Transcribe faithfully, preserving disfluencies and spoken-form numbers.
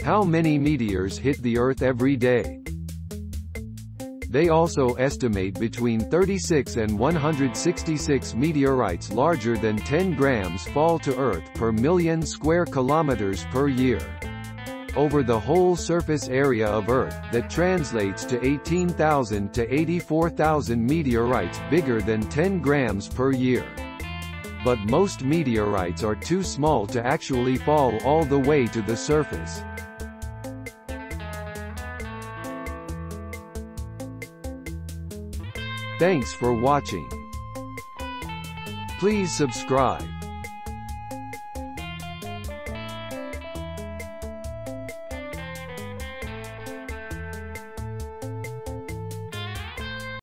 How many meteors hit the Earth every day? They also estimate between thirty-six and one hundred sixty-six meteorites larger than ten grams fall to Earth per million square kilometers per year. Over the whole surface area of Earth, that translates to eighteen thousand to eighty-four thousand meteorites bigger than ten grams per year. But most meteorites are too small to actually fall all the way to the surface. Thanks for watching. Please subscribe.